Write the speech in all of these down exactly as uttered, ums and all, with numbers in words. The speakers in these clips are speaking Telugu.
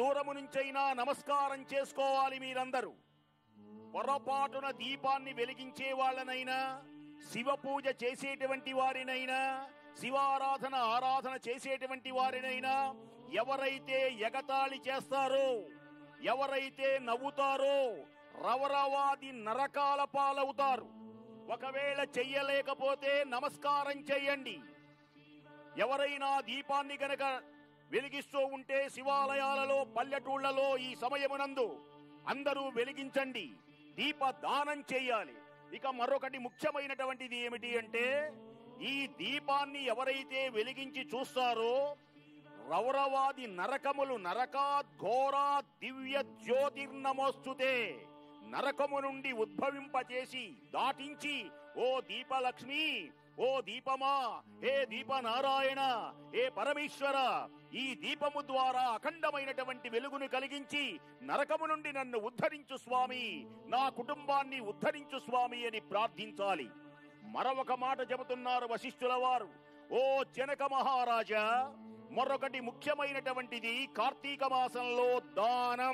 దూరము నుంచైనా నమస్కారం చేసుకోవాలి. మీరందరూ పొరపాటున దీపాన్ని వెలిగించే వాళ్ళనైనా, శివ పూజ చేసేటువంటి వారినైనా, శివారాధన ఆరాధన చేసేటువంటి వారినైనా ఎవరైతే ఎగతాళి చేస్తారో, ఎవరైతే నవ్వుతారో రవరవాది నరకాల పాలవుతారు. ఒకవేళ చెయ్యలేకపోతే నమస్కారం చెయ్యండి. ఎవరైనా దీపాన్ని గనక వెలిగిస్తూ ఉంటే శివాలయాలలో, పల్లెటూళ్లలో ఈ సమయమునందు అందరూ వెలిగించండి, దీప దానం చెయ్యాలి. ఇక మరొకటి ముఖ్యమైనటువంటిది ఏమిటి అంటే, ఈ దీపాన్ని ఎవరైతే వెలిగించి చూస్తారో రౌరవాది నరకములు నరకా ఘోరా దివ్య జ్యోతిర్నమోస్తుతే నరకము నుండి ఉద్భవింపచేసి దాటించి, ఓ దీపలక్ష్మి, ఓ దీపమా, హే దీపనారాయణ, హే పరమేశ్వర, ఈ దీపము ద్వారా అఖండమైనటువంటి వెలుగును కలిగించి నరకము నుండి నన్ను ఉద్ధరించు స్వామి, నా కుటుంబాన్ని ఉద్ధరించు స్వామి అని ప్రార్థించాలి. మరొక మాట చెబుతున్నారు వశిష్ఠుల వారు. ఓ జనక మహారాజా, మరొకటి ముఖ్యమైనటువంటిది కార్తీక మాసంలో దానం.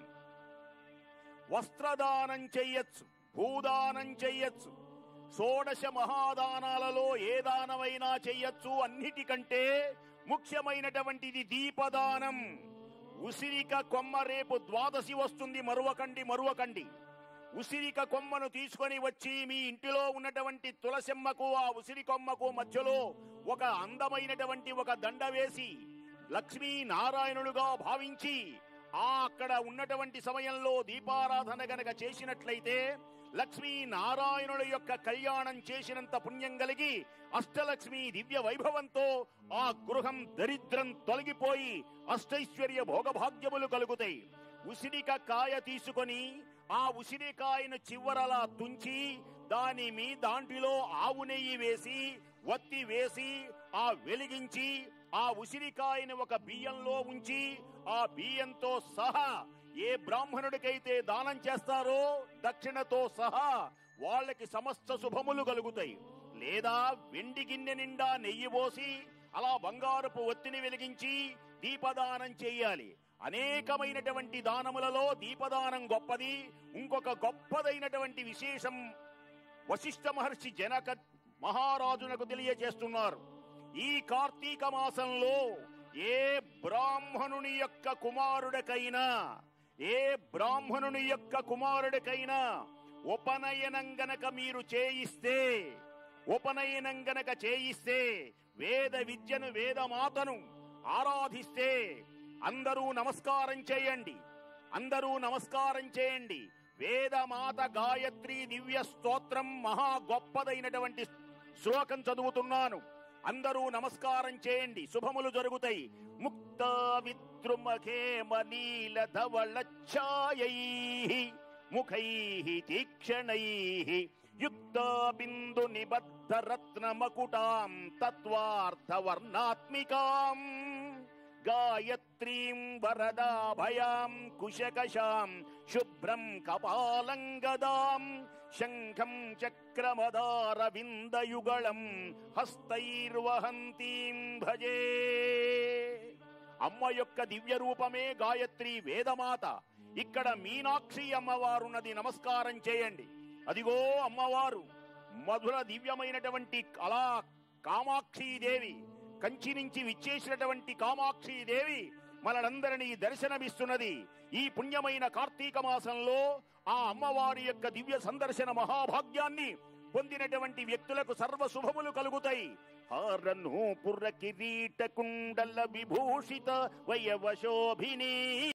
వస్త్రదానం చెయ్యొచ్చు, భూదానం చెయ్యొచ్చు, షోడశ మహాదానాలలో ఏ దానమైనా చెయ్యొచ్చు. అన్నిటికంటే ముఖ్యమైనటువంటిది దీపదానం. ఉసిరిక కొమ్మ రేపు ద్వాదశి వస్తుంది, మరువకండి మరువకండి. ఉసిరిక కొమ్మను తీసుకొని వచ్చి మీ ఇంటిలో ఉన్నటువంటి తులసిమ్మకు, ఆ ఉసిరి కొమ్మకు మధ్యలో ఒక అందమైనటువంటి ఒక దండ వేసి లక్ష్మీ నారాయణుడుగా భావించి ఆ అక్కడ ఉన్నటువంటి సమయంలో దీపారాధన గనక చేసినట్లయితే లక్ష్మీ నారాయణుల యొక్క కళ్యాణం చేసినంత పుణ్యం కలిగి అష్టలక్ష్మి దివ్య వైభవంతో ఆ గృహం దరిద్రం తొలగిపోయి అష్టైశ్వర్య భోగభాగ్యములు కలుగుతాయి. ఉసిరిక కాయ తీసుకొని ఆ ఉసిరికాయను చివరలా తుంచి దాని మీ దాంట్లో ఆవు నెయ్యి వేసి వత్తి వేసి ఆ వెలిగించి ఆ ఉసిరికాయను ఒక బియ్యంలో ఉంచి ఆ బియ్యంతో సహా ఏ బ్రాహ్మణుడికైతే దానం చేస్తారో దక్షిణతో సహా వాళ్ళకి సమస్త శుభములు కలుగుతాయి. లేదా వెండి గిన్నె నిండా నెయ్యి పోసి అలా బంగారపు ఒత్తిని వెలిగించి దీపదానం చెయ్యాలి. అనేకమైనటువంటి దానములలో దీపదానం గొప్పది. ఇంకొక గొప్పదైనటువంటి విశేషం వశిష్ఠ మహర్షి జనక మహారాజునకు తెలియజేస్తున్నారు. ఈ కార్తీక మాసంలో ఏ బ్రాహ్మణుని యొక్క కుమారుడికైనా ఏ బ్రాహ్మణుని యొక్క కుమారుడికైనా ఉపనయనం గనక మీరు చేయిస్తే ఉపనయనం గనక చేయిస్తే వేద విద్యను వేదమాతను ఆరాధిస్తే అందరూ నమస్కారం చేయండి, అందరూ నమస్కారం చేయండి. వేదమాత గాయత్రి దివ్య స్తోత్రం మహా గొప్పదైనటువంటి శ్లోకం చదువుతున్నాను. అందరూ నమస్కారం చేయండి, శుభములు జరుగుతాయి. ముక్త విద్రుమఖేమ నీల ధవళఛాయై ముఖై తీక్షణై యుక్త బిందు నిబద్ధ రత్న మకుటాం తత్వార్థ వర్ణాత్మికాం గాయత్రీం వరదాభయాం కుశకశాం శుభ్రం కపాలం గదాం శంఖం చక్రమదార విందయుగళం హస్తైర్వహంతీం భజే. అమ్మ యొక్క దివ్య రూపమే గాయత్రి వేదమాత. ఇక్కడ మీనాక్షి అమ్మవారున్నది, నమస్కారం చేయండి. అదిగో అమ్మవారు మధుర దివ్యమైనటువంటి అలా కామాక్షీదేవి, కంచి నుంచి విచ్చేసినటువంటి కామాక్షీదేవి మనలందరినీ దర్శనమిస్తున్నది. ఈ పుణ్యమైన కార్తీక మాసంలో ఆ అమ్మవారి యొక్క దివ్య సందర్శన మహాభాగ్యాన్ని పొందినటువంటి వ్యక్తులకు సర్వ శుభములు కలుగుతాయి. హారను పుర్ర కిరీట కుండల విభూషిత వయవశోభిని